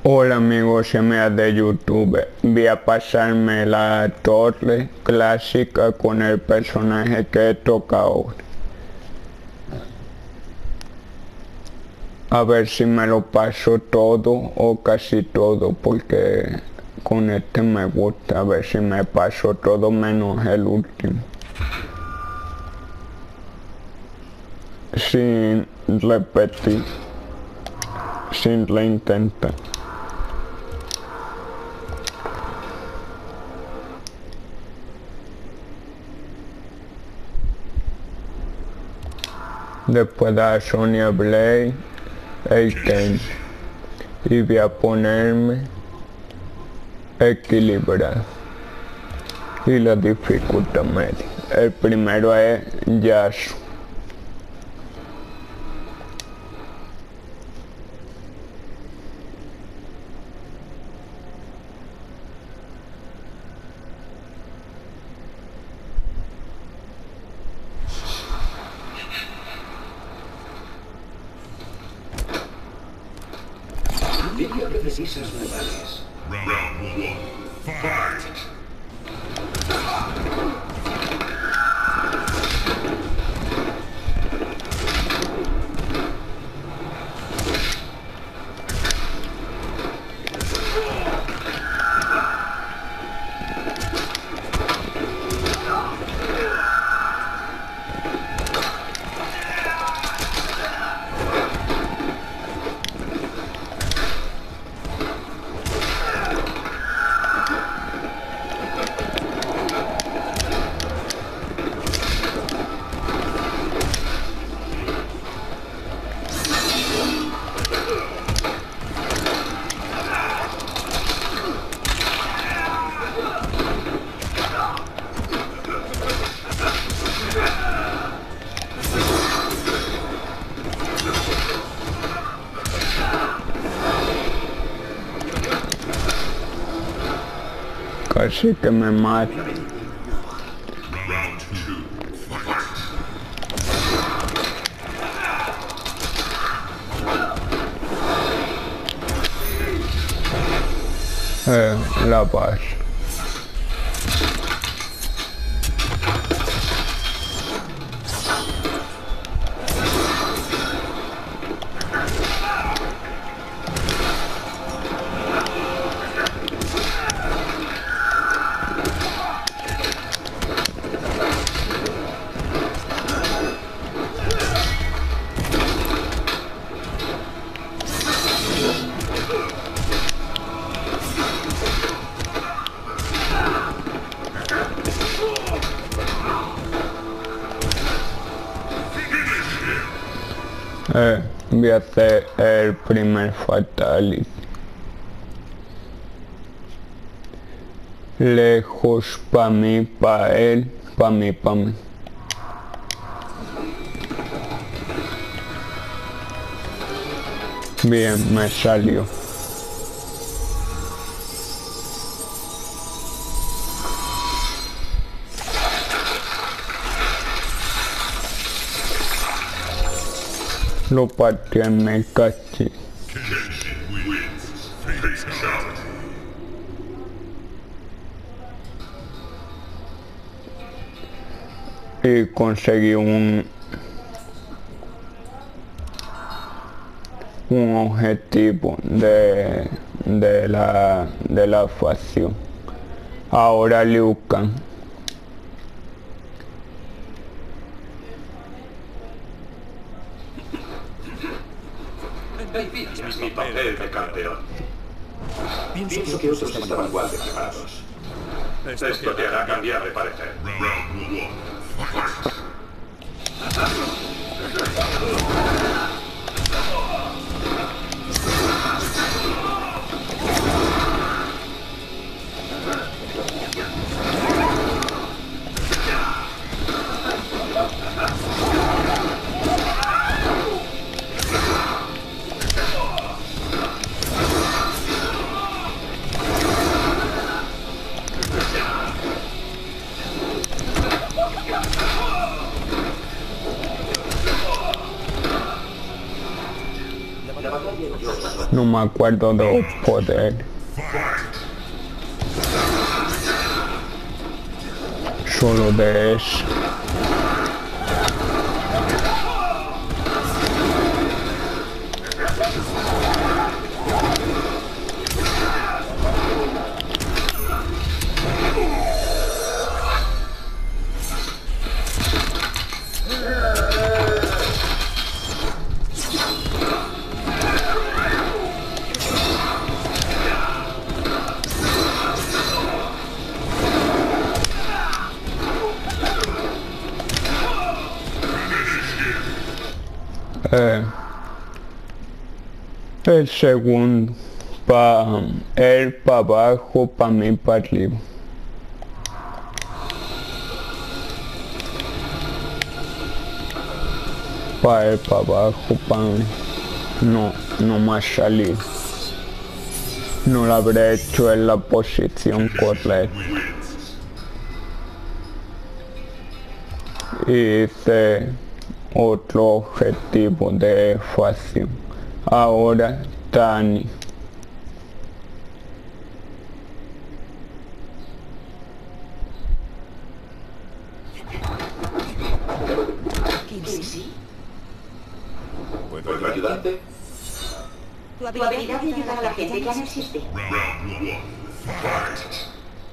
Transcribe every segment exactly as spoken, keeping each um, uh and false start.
Hola amigos y amigas de YouTube, voy a pasarme la torre clásica con el personaje que toca ahora. A ver si me lo paso todo o casi todo, porque con este me gusta. A ver si me paso todo menos el último. Sin repetir, sin reintentar. Después da Sonya Blade, Eiken, y voy a ponerme equilibrado y la dificultad media. El primero es Yasuo. Diría que precisas rivales. Round one, fight! Casi que me mata. Round two, fight! Eh, la paz. Eh, voy a hacer el primer fatality. Lejos pa' mí, pa' él, pa' mí, pa' mí. Bien, me salió. Lo partí en mi caché. Kenshin wins. Fatality. Y conseguí un un objetivo de de la de la facción. Ahora Liu Kang. Es mi papel de campeón. Pienso que otros estaban igual de preparados. Esto te hará cambiar de parecer. Round one, fight! No me acuerdo de los poderes. Solo de eso. Eh, el segundo, para él para abajo, para mí para arriba. Para él para abajo, para mí. No, no más salir. No lo habré hecho en la posición correcta. Hice otro objetivo de fácil. Ahora Dani. Quincy, ¿Puedo ayudarte? tu habilidad de ayudar a la gente ya no existe. Round one. Fight.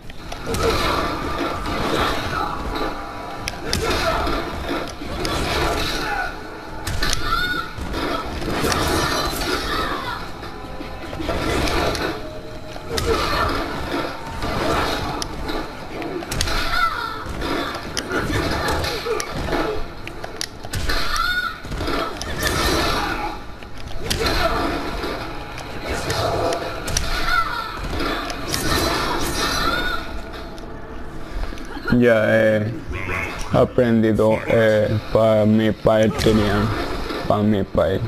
Ya he aprendido eh, para mi país, para mi país.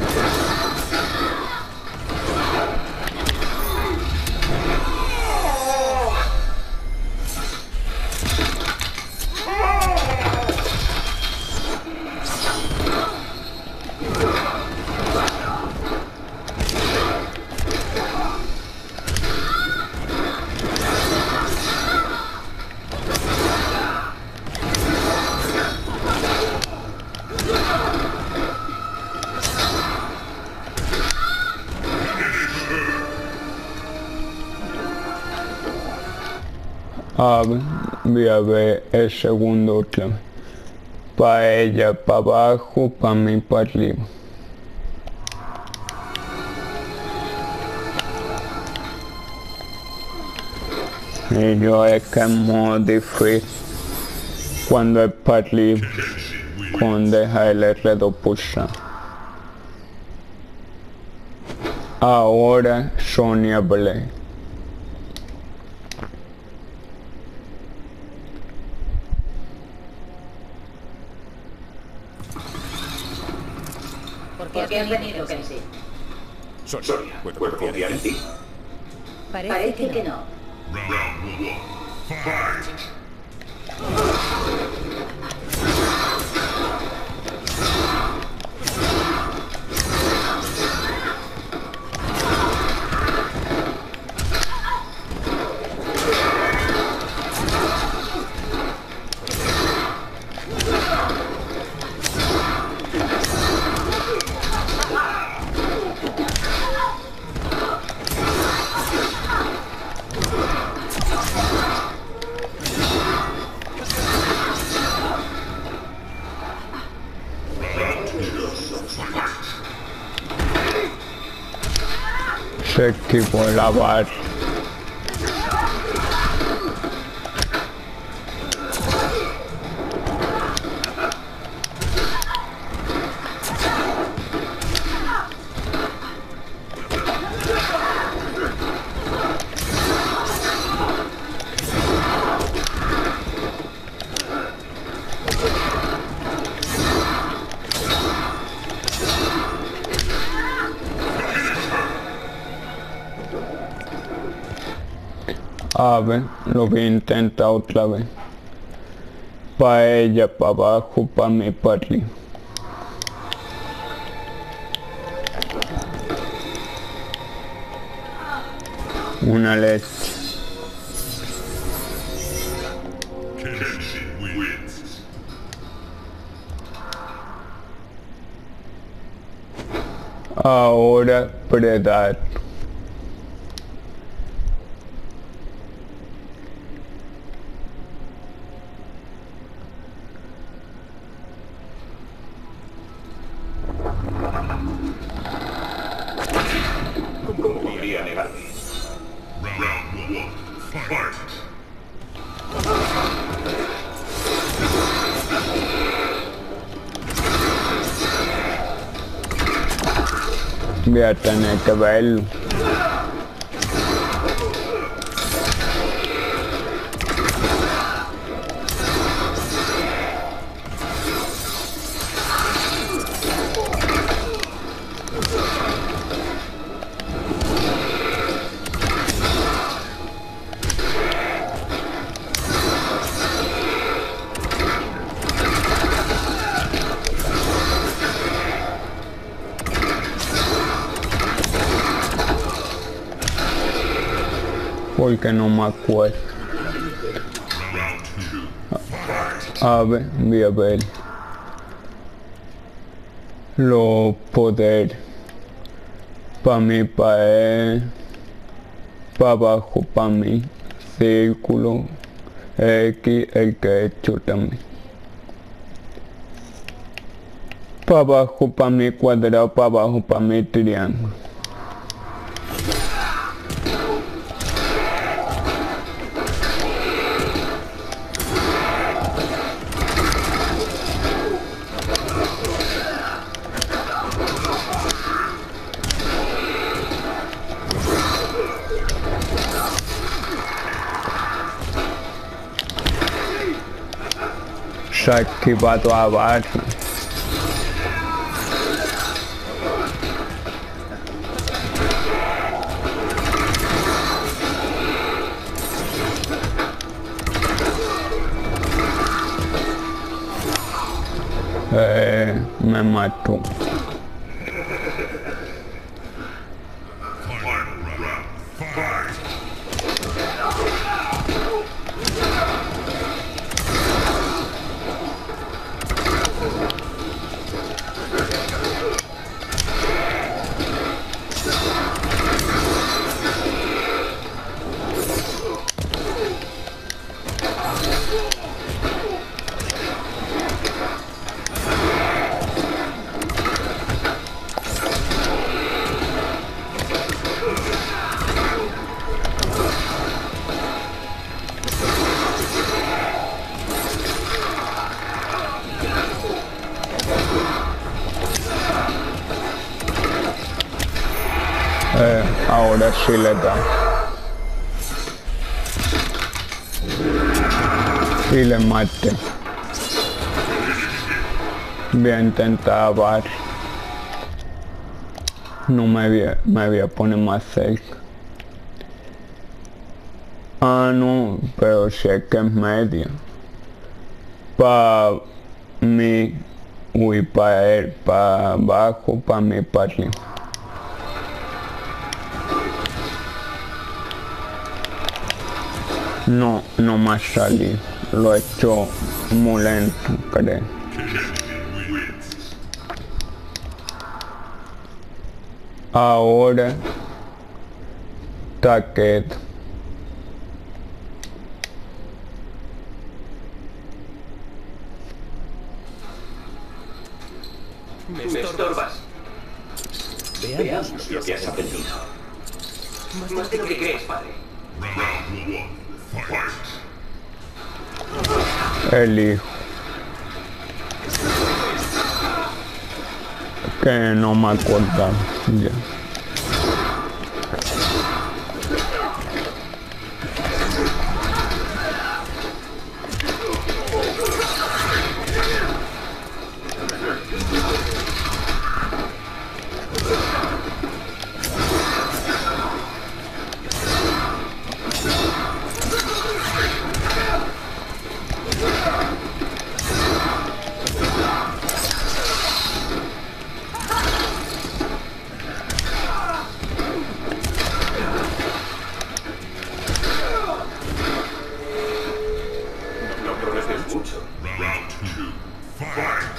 Ah, voy a ver el segundo otra vez. Para ella para abajo, para mí para arriba. Y yo es que es muy difícil cuando es para arriba, con dejar el R dos pulsar. Ahora Sonya Blade. ¿Por qué has venido, Quincy? Sonia, ¿puedo confiar en ti? Parece que no. Round one. Fight. Se equipó la barra. A ver, lo voy a intentar otra vez. Para ella, para abajo, para mí, para arriba. Una leche. Kenshin wins. Ahora predar. ¿Cómo podría negarme? Round one. Fight. Voy a tener que verlo. Porque no me acuerdo. Round two. Fight. A ver, voy a ver. Los poderes. Para mí, para para abajo, para mí. Círculo. X, el que he hecho también. Para abajo, para mí, cuadrado. Para abajo, para mí, triángulo. Se ha esquivado abajo. Eh, me mató. Final round. Fight. Eh, ahora sí le da. Y le maté. Voy a intentar abajo. No me voy, a, me voy a poner más cerca. Ah, no, pero sé que es medio. Para mí, uy, para él, para abajo, para mí, para arriba. No, no me ha salido. Lo he hecho muy lento, creo. Kenshin wins. Ahora está quieto. Me estorbas. Veamos lo que has aprendido. Más de lo que crees, padre. Round one. Fight. El hijo. Que no me acuerdo ya. mucho. Round two. Fight.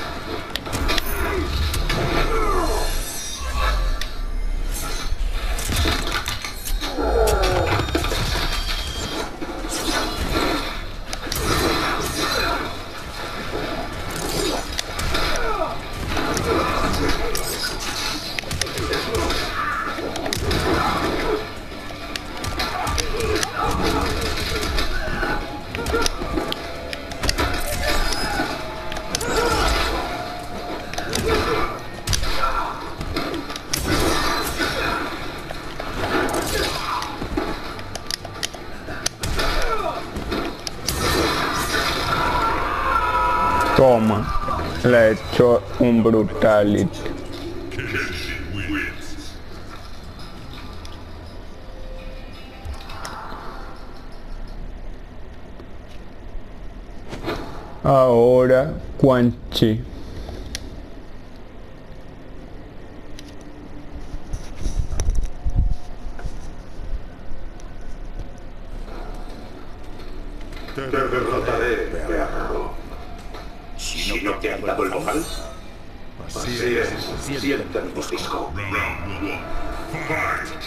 Toma, le he hecho un brutality. Kenshin wins. Ahora Quan Chi. Te derrotaré, perro. Si no te han dado el vocal, así es, sienta el mordisco. Round one. Fight.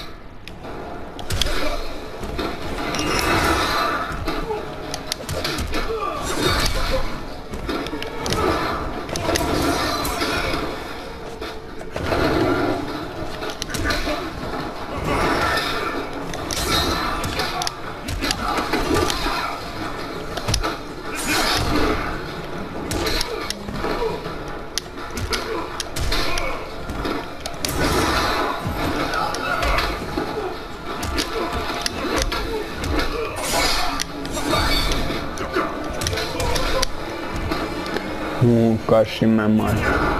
Uh, casi me mato.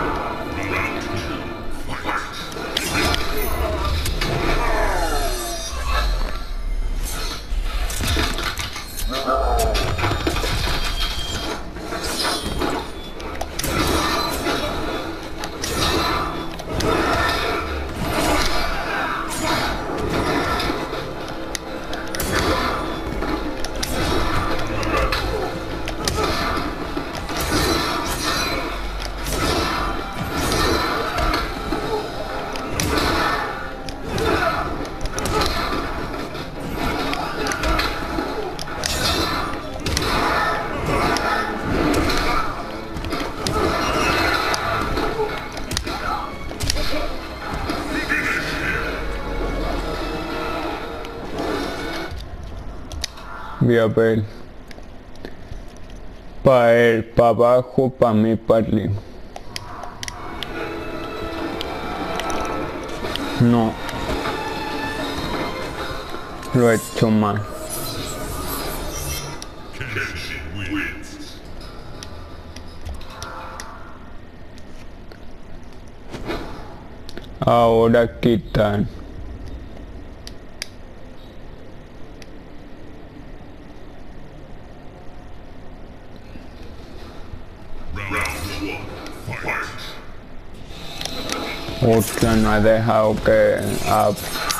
Voy a ver. Para él, para abajo, para mí, para arriba. No. Lo he hecho mal. Kenshin wins. Ahora quitar. Hostia, no he dejado que... Ah,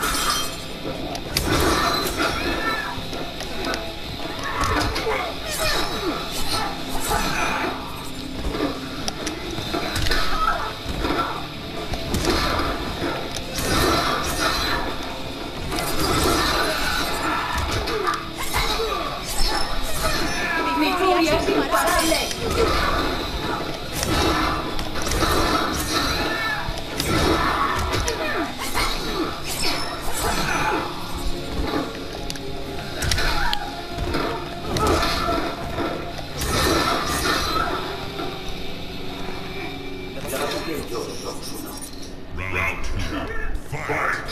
¡Mi furia es imparable! Round two. Fight.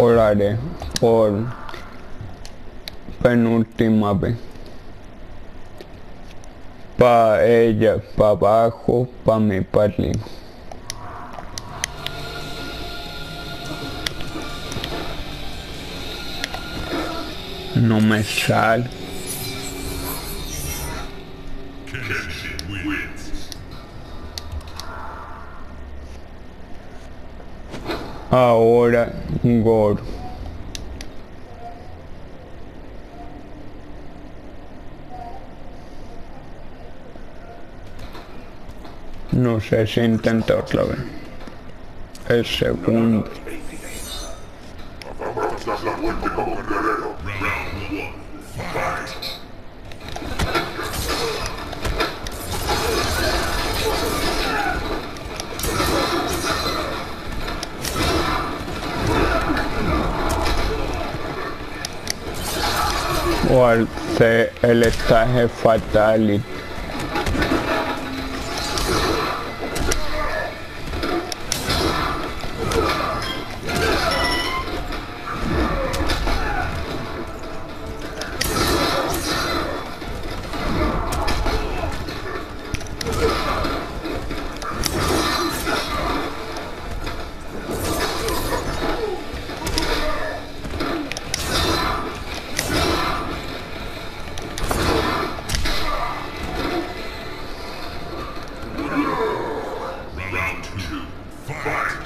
Ahora haré por penúltima vez. Pa ella, pa abajo, pa mí, pa arriba. No me sale. Kenshin wins. Ahora Goro. No sé si intenta otra vez. El segundo. Vamos a dar la vuelta como un guerrero. Round one. Fight. O al C el estaje fatal. Round two. Fight.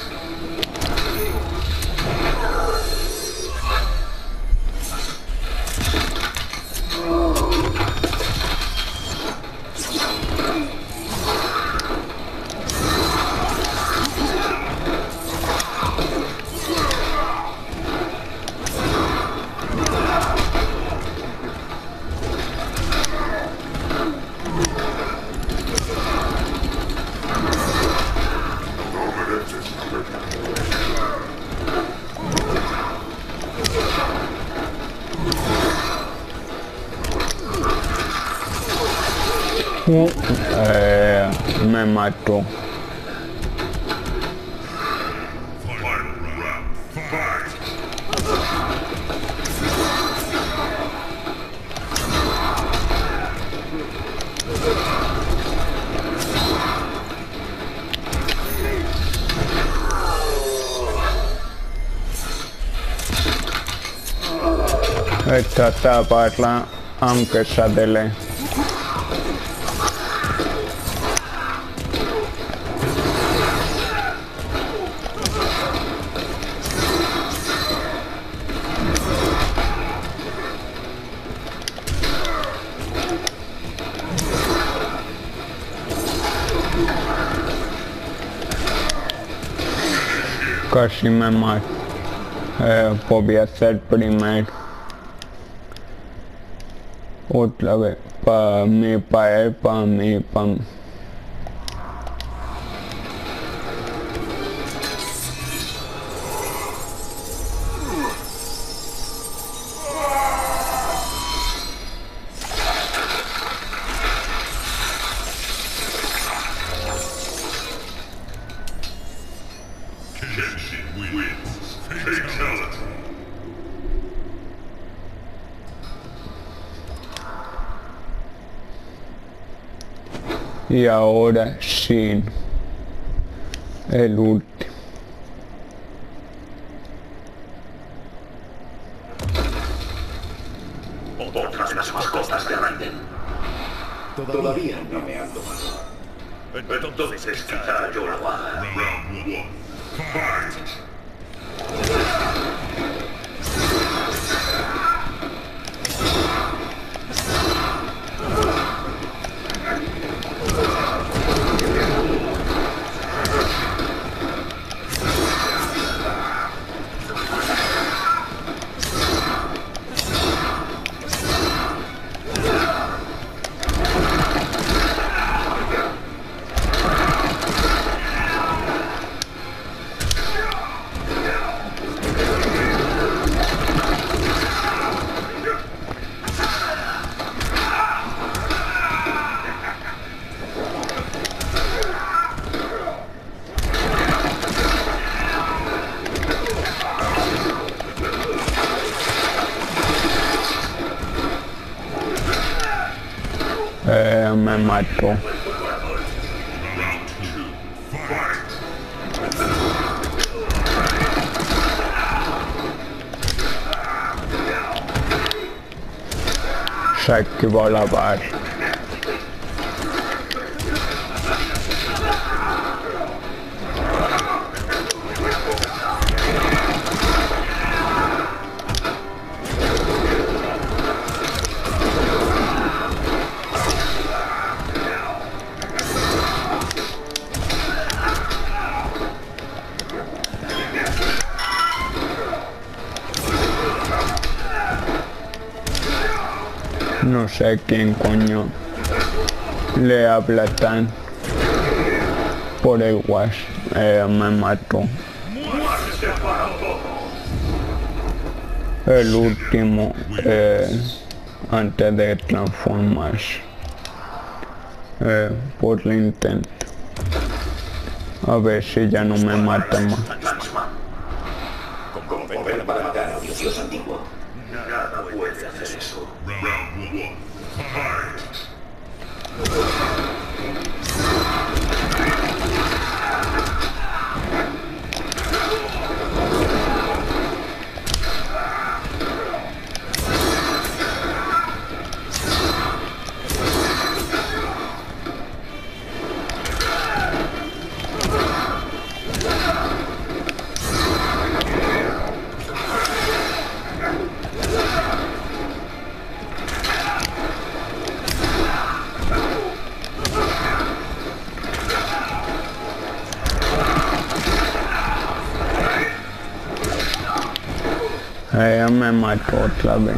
Eh, me mató. Final round. Fight. Esta taparla aunque sea de ley. Casi me mato. Eh, podía ser primero. Otra vez. Pa' mí, pa' él, pa' mí, pa' mí. Kenshin wins. Fatality. Y ahora Shin. El último. Otras de las mascotas de Raiden. Todavía no me han domado. Entonces quizá yo lo haga. Round one. Fight. Eh, me mató. Se activó la barra. No sé quién coño le habla tan por el guas. Eh, me mató. El último eh, antes de transformarse. Eh, por el intento. A ver si ya no me mata más. Como poder para matar a un dios antiguo. Nada puede hacer eso. Round one. Fight! Ella me mató otra vez.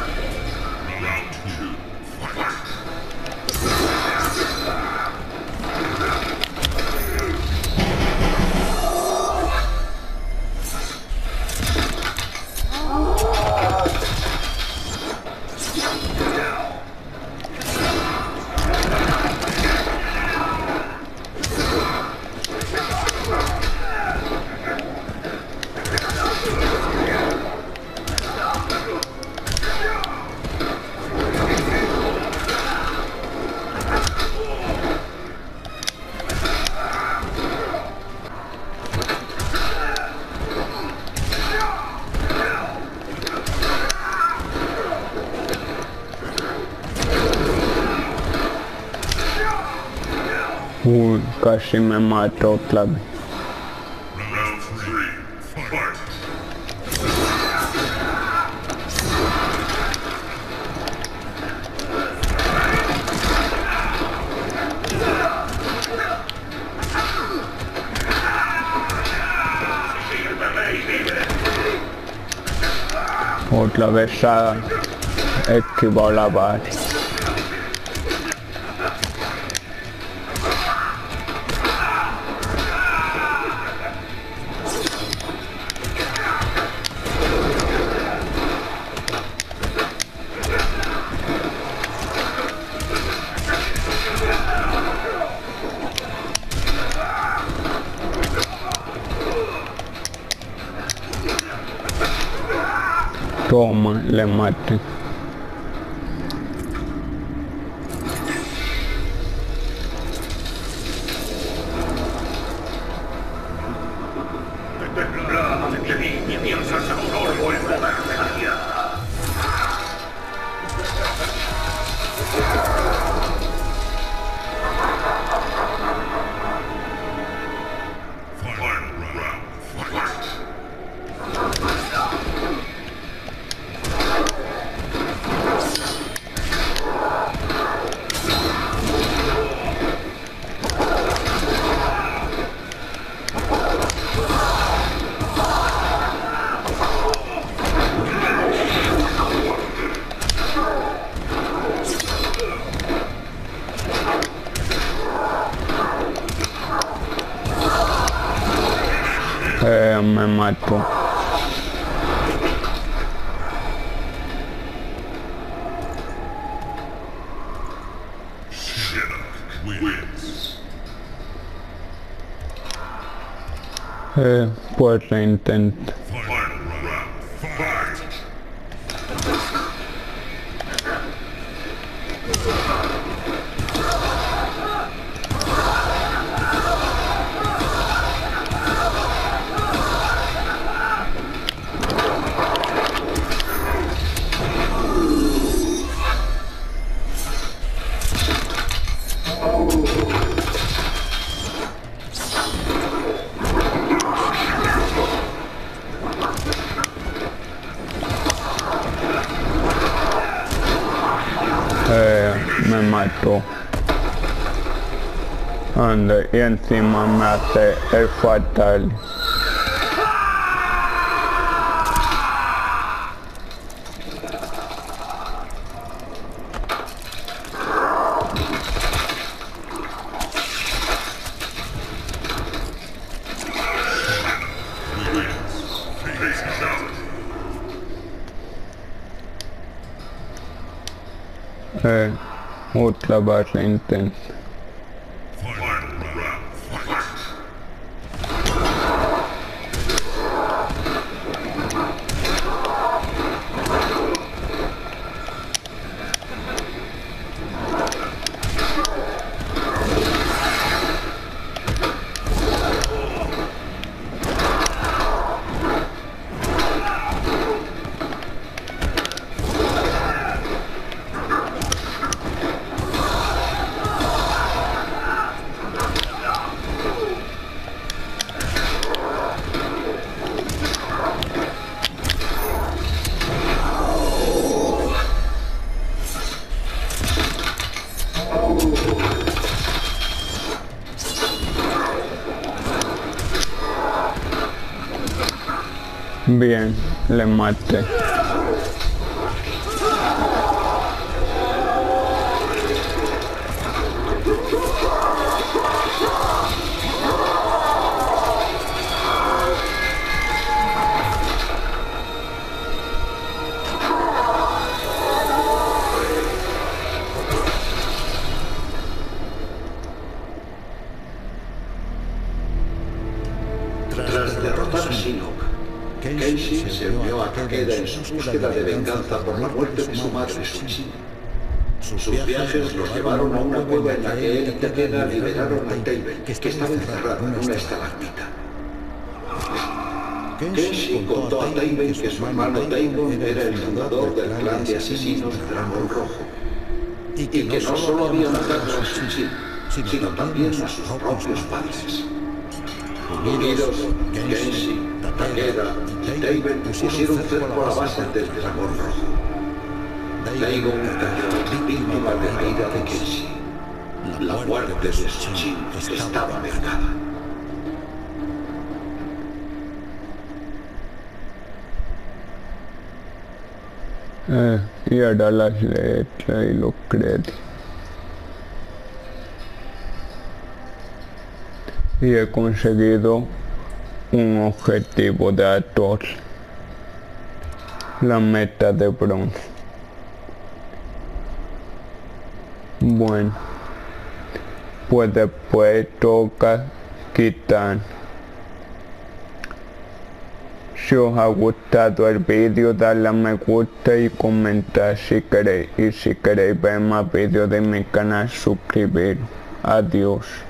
Uy, casi me mató otra vez. Round three. Fight! Otra vez se esquivó la bala. Toma, le maté. Final round. Fight! Eh, me mató. Shinnok wins. Eh, pues le intento. Final round. Fight! Eh, me mató. Anda, y encima me hace el fatal. Eh, otra base intensa. Final round. Fight. Bien, le maté. Tras derrotar a Shinnok, Kenshi se unió a Takeda en su búsqueda de venganza por la muerte de su madre Tsuchi. Sus viajes los llevaron a una cueva en la que él y Takeda liberaron a Teiben, que estaba encerrado en una estalagmita. Kenshi contó a Teiben que su hermano Dagon era el fundador del clan de asesinos Dragón Rojo, y que no solo había matado a Tsuchi, sino también a sus propios padres. Unidos, Kenshi, Takeda y Teiben pusieron cerco a la base del Dragón Rojo. Dagon cayó víctima de la ira de Kenshi. La muerte de Tsuchi estaba marcada. Eh, y ahora las letras y los créditos. Y he conseguido un objetivo de Athos, la meta de bronce. Bueno, pues después toca quitar. Si os ha gustado el vídeo, dadle a me gusta y comentar si queréis. Y si queréis ver más vídeos de mi canal, suscribiros. Adiós.